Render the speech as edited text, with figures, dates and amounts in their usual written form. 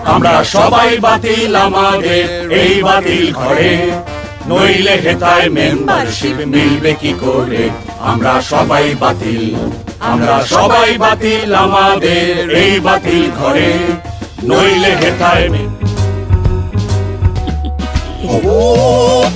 আমরা সবাই বাতিল আমাদের এই বাতিল ঘরে, নইলে হেথায় মেম্বারশিপ মিলবে কি করে। আমরা সবাই বাতিল, আমরা সবাই বাতিল আমাদের এই বাতিল ঘরে, নইলে হেথায়